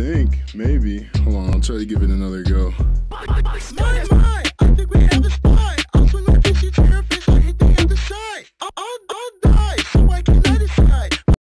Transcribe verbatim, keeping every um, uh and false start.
think, maybe. Hold on, I'll try to give it another go. Mine, mine.